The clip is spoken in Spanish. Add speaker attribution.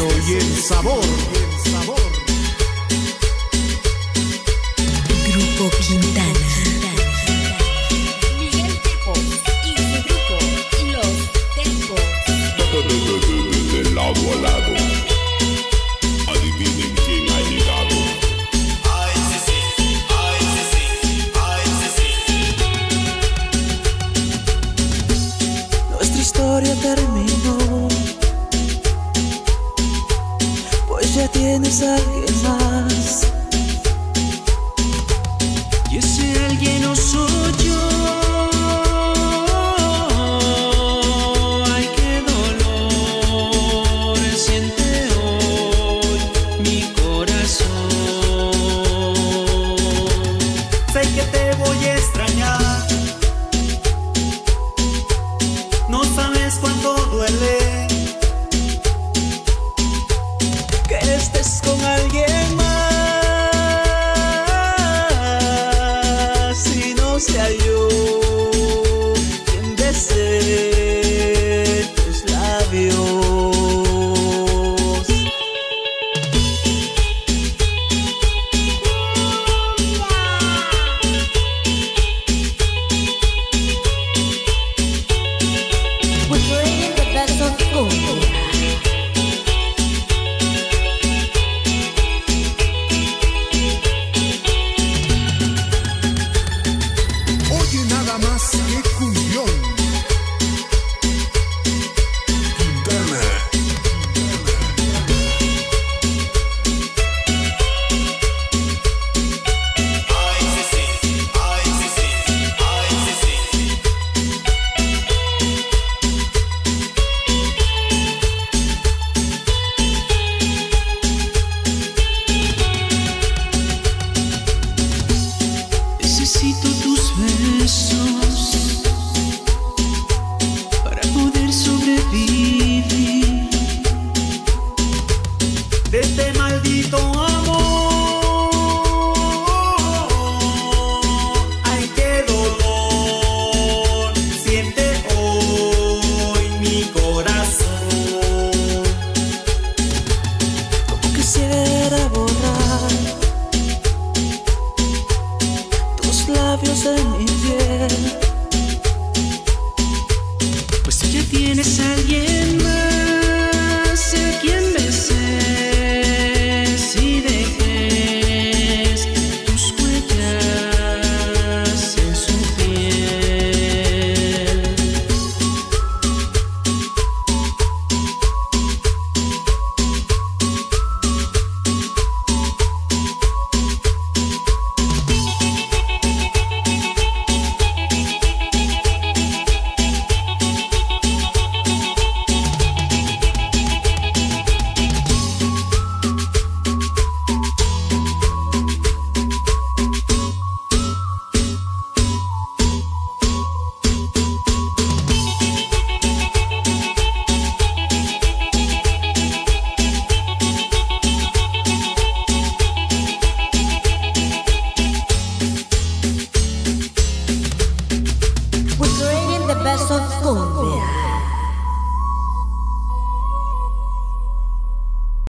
Speaker 1: estilo y el sabor.
Speaker 2: Grupo Quintana.
Speaker 3: Miguel Tejos y su grupo, Los Tejos.
Speaker 4: De lado a lado, adivinen quién ha llegado.
Speaker 5: Ay, sí, sí, ay, sí, sí, ay, sí, sí.
Speaker 6: Nuestra historia terminó, pues ya tienes a alguien más. Y ese alguien no soy yo. Ay, qué dolor siente hoy mi corazón.
Speaker 5: Sé que te voy a extrañar. No sabes cuánto duele
Speaker 6: Que estés con alguien más y no sea yo quien desee tus labios.
Speaker 2: We're playing the best of cumbia.
Speaker 1: Oye nada más que cumbión.
Speaker 4: Quintana.
Speaker 5: ay, sí, sí, ay, sí, sí, ay, sí, sí.
Speaker 6: Necesito tus besos para poder sobrevivir.
Speaker 5: De este maldito amor. Ay, qué dolor siente hoy mi corazón.
Speaker 6: Como quisiera borrar tus labios de mi piel, pues si ya tienes a alguien más.